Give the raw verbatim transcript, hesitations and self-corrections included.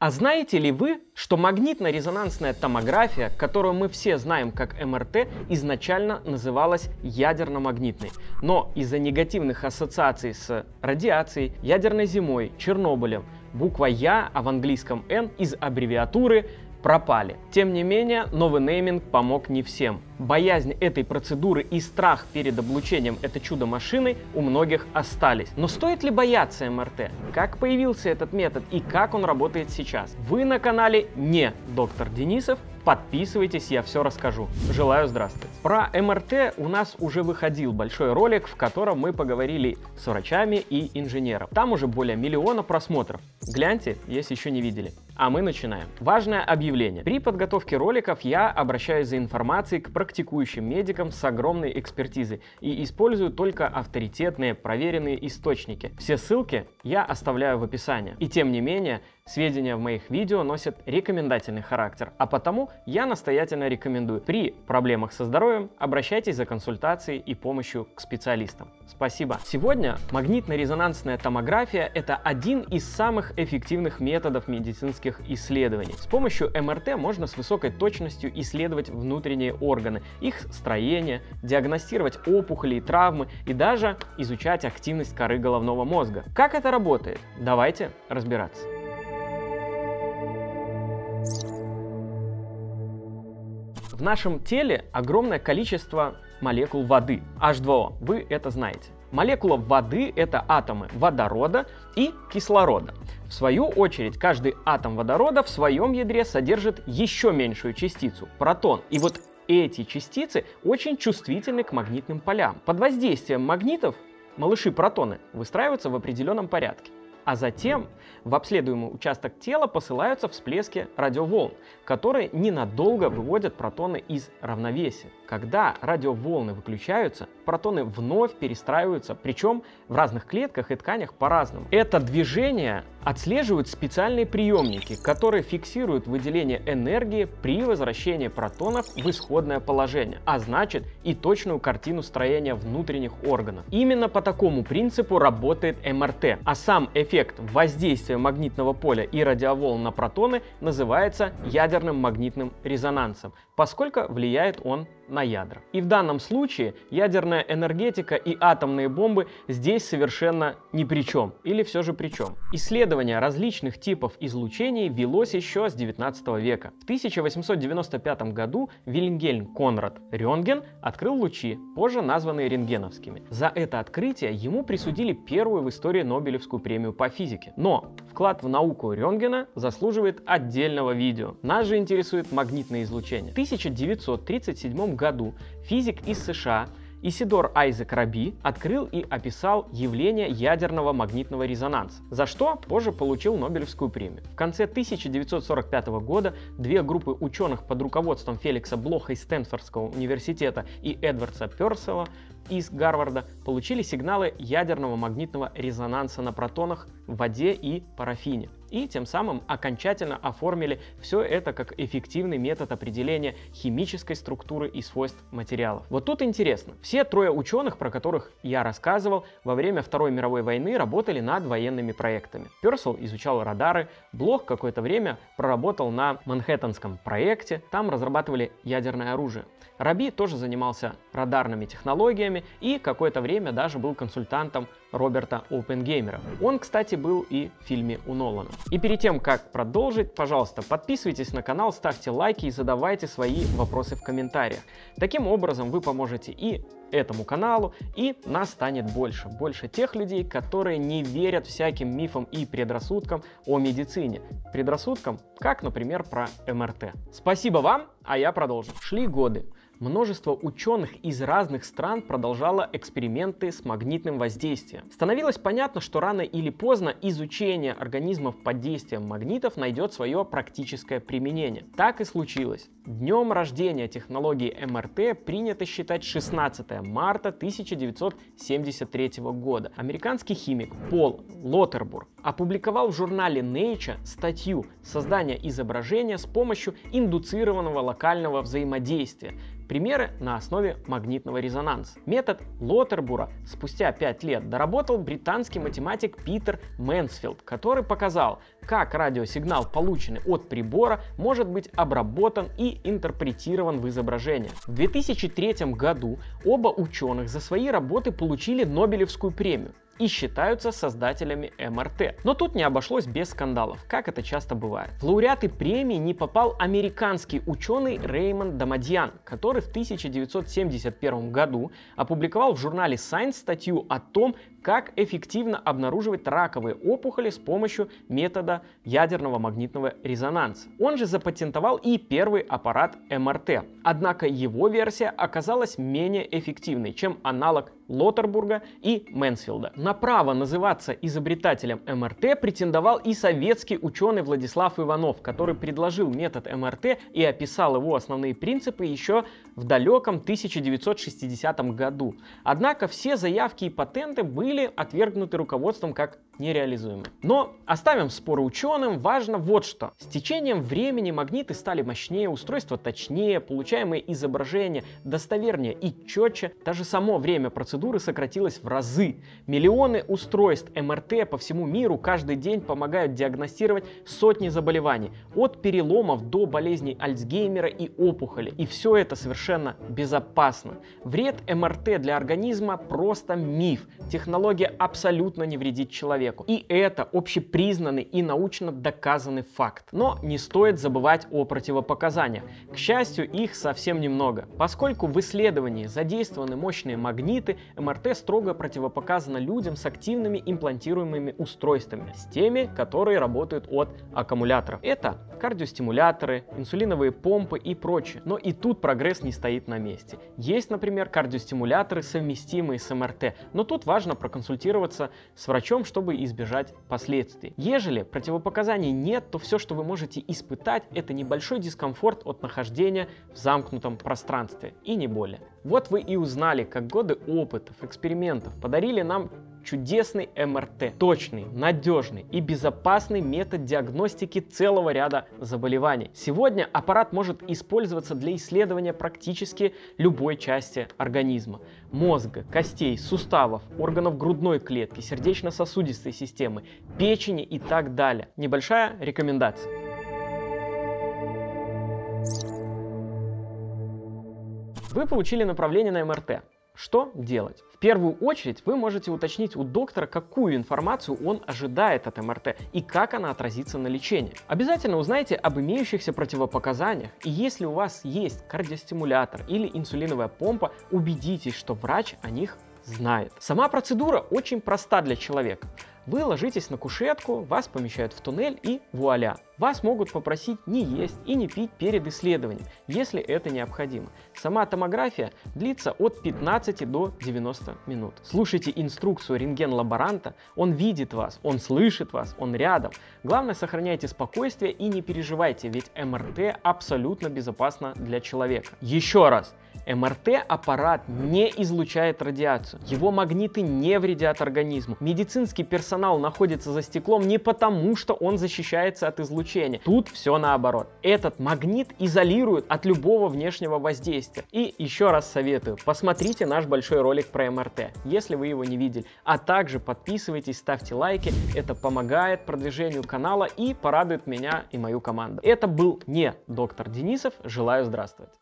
А знаете ли вы, что магнитно-резонансная томография, которую мы все знаем как эм эр тэ, изначально называлась ядерно-магнитной, но из-за негативных ассоциаций с радиацией, ядерной зимой, Чернобылем, буква Я, а в английском Н из аббревиатуры пропали. Тем не менее, новый нейминг помог не всем. Боязнь этой процедуры и страх перед облучением этой чудо-машиной у многих остались. Но стоит ли бояться эм эр тэ? Как появился этот метод и как он работает сейчас? Вы на канале не доктор Денисов. Подписывайтесь, я все расскажу. Желаю здравствовать. Про эм эр тэ у нас уже выходил большой ролик, в котором мы поговорили с врачами и инженером. Там уже более миллиона просмотров. Гляньте, если еще не видели. А мы начинаем. Важное объявление. При подготовке роликов я обращаюсь за информацией к практикующим медикам с огромной экспертизой и использую только авторитетные, проверенные источники. Все ссылки я оставляю в описании. И тем не менее, сведения в моих видео носят рекомендательный характер, а потому я настоятельно рекомендую: при проблемах со здоровьем обращайтесь за консультацией и помощью к специалистам. Спасибо. Сегодня магнитно-резонансная томография – это один из самых эффективных методов медицинских исследований. С помощью эм эр тэ можно с высокой точностью исследовать внутренние органы, их строение, диагностировать опухоли и травмы и даже изучать активность коры головного мозга. Как это работает? Давайте разбираться. В нашем теле огромное количество молекул воды, эйч два о, вы это знаете. Молекула воды – это атомы водорода и кислорода. В свою очередь, каждый атом водорода в своем ядре содержит еще меньшую частицу – протон. И вот эти частицы очень чувствительны к магнитным полям. Под воздействием магнитов малыши-протоны выстраиваются в определенном порядке. А затем в обследуемый участок тела посылаются всплески радиоволн, которые ненадолго выводят протоны из равновесия. Когда радиоволны выключаются, протоны вновь перестраиваются, причем в разных клетках и тканях по-разному. Это движение отслеживают специальные приемники, которые фиксируют выделение энергии при возвращении протонов в исходное положение, а значит и точную картину строения внутренних органов. Именно по такому принципу работает эм эр тэ, а сам эффект воздействия магнитного поля и радиоволн на протоны называется ядерным магнитным резонансом, поскольку влияет он на ядра. И в данном случае ядерная энергетика и атомные бомбы здесь совершенно ни при чем, или все же при чем. Исследование различных типов излучений велось еще с девятнадцатого века. В тысяча восемьсот девяносто пятом году Вильгельм Конрад Рентген открыл лучи, позже названные рентгеновскими. За это открытие ему присудили первую в истории Нобелевскую премию по физике. Но вклад в науку Рентгена заслуживает отдельного видео. Нас же интересует магнитное излучение. В тысяча девятьсот тридцать седьмом году физик из США Исидор Айзек Раби открыл и описал явление ядерного магнитного резонанса, за что позже получил Нобелевскую премию. В конце тысяча девятьсот сорок пятого года две группы ученых под руководством Феликса Блоха из Стэнфордского университета и Эдварда Перселла из Гарварда получили сигналы ядерного магнитного резонанса на протонах в воде и парафине. И тем самым окончательно оформили все это как эффективный метод определения химической структуры и свойств материалов. Вот тут интересно. Все трое ученых, про которых я рассказывал, во время Второй мировой войны работали над военными проектами. Персел изучал радары, Блох какое-то время проработал на Манхэттенском проекте, там разрабатывали ядерное оружие. Раби тоже занимался радарными технологиями и какое-то время даже был консультантом Роберта Оппенгеймера. Он, кстати, был и в фильме у Нолана. И перед тем, как продолжить, пожалуйста, подписывайтесь на канал, ставьте лайки и задавайте свои вопросы в комментариях. Таким образом вы поможете и этому каналу, и нас станет больше. Больше тех людей, которые не верят всяким мифам и предрассудкам о медицине. Предрассудкам, как, например, про эм эр тэ. Спасибо вам, а я продолжу. Шли годы. Множество ученых из разных стран продолжало эксперименты с магнитным воздействием. Становилось понятно, что рано или поздно изучение организмов под действием магнитов найдет свое практическое применение. Так и случилось. Днем рождения технологии эм эр тэ принято считать шестнадцатое марта тысяча девятьсот семьдесят третьего года. Американский химик Пол Лоттербург опубликовал в журнале Nature статью «Создание изображения с помощью индуцированного локального взаимодействия. Примеры на основе магнитного резонанса». Метод Лоттербура спустя пять лет доработал британский математик Питер Мэнсфилд, который показал, как радиосигнал, полученный от прибора, может быть обработан и интерпретирован в изображение. В две тысячи третьем году оба ученых за свои работы получили Нобелевскую премию и считаются создателями эм эр тэ. Но тут не обошлось без скандалов, как это часто бывает. В лауреаты премии не попал американский ученый Реймонд Дамадьян, который в тысяча девятьсот семьдесят первом году опубликовал в журнале Science статью о том, как эффективно обнаруживать раковые опухоли с помощью метода ядерного магнитного резонанса. Он же запатентовал и первый аппарат эм эр тэ. Однако его версия оказалась менее эффективной, чем аналог Лоттербурга и Мэнсфилда. На право называться изобретателем эм эр тэ претендовал и советский ученый Владислав Иванов, который предложил метод эм эр тэ и описал его основные принципы еще в далеком тысяча девятьсот шестидесятом году. Однако все заявки и патенты были отвергнуты руководством как нереализуемые. Но оставим споры ученым, важно вот что. С течением времени магниты стали мощнее, устройства точнее, получаемые изображения достовернее и четче. Даже само время процедуры сократилось в разы. Миллионы устройств эм эр тэ по всему миру каждый день помогают диагностировать сотни заболеваний, от переломов до болезней Альцгеймера и опухоли. И все это совершенно безопасно. Вред эм эр тэ для организма просто миф. Технология абсолютно не вредит человеку. И это общепризнанный и научно доказанный факт. Но не стоит забывать о противопоказаниях. К счастью, их совсем немного. Поскольку в исследовании задействованы мощные магниты, эм эр тэ строго противопоказано людям с активными имплантируемыми устройствами, с теми, которые работают от аккумуляторов. Это кардиостимуляторы, инсулиновые помпы и прочее. Но и тут прогресс не стоит на месте. Есть, например, кардиостимуляторы, совместимые с эм эр тэ, но тут важно проконсультироваться с врачом, чтобы избежать последствий. Ежели противопоказаний нет, то все, что вы можете испытать, это небольшой дискомфорт от нахождения в замкнутом пространстве, и не более. Вот вы и узнали, как годы опытов, экспериментов подарили нам чудесный эм эр тэ. Точный, надежный и безопасный метод диагностики целого ряда заболеваний. Сегодня аппарат может использоваться для исследования практически любой части организма. Мозга, костей, суставов, органов грудной клетки, сердечно-сосудистой системы, печени и так далее. Небольшая рекомендация. Вы получили направление на эм эр тэ. Что делать? В первую очередь вы можете уточнить у доктора, какую информацию он ожидает от эм эр тэ и как она отразится на лечении. Обязательно узнайте об имеющихся противопоказаниях, и если у вас есть кардиостимулятор или инсулиновая помпа, убедитесь, что врач о них знает. Сама процедура очень проста для человека. Вы ложитесь на кушетку, вас помещают в туннель и вуаля. Вас могут попросить не есть и не пить перед исследованием, если это необходимо. Сама томография длится от пятнадцати до девяноста минут. Слушайте инструкцию рентген-лаборанта, он видит вас, он слышит вас, он рядом. Главное, сохраняйте спокойствие и не переживайте, ведь эм эр тэ абсолютно безопасно для человека. Еще раз, эм эр тэ аппарат не излучает радиацию, его магниты не вредят организму. Медицинский персонал находится за стеклом не потому, что он защищается от излучения. Тут все наоборот. Этот магнит изолирует от любого внешнего воздействия. И еще раз советую, посмотрите наш большой ролик про эм эр тэ, если вы его не видели. А также подписывайтесь, ставьте лайки, это помогает продвижению канала и порадует меня и мою команду. Это был не доктор Денисов, желаю здравствовать.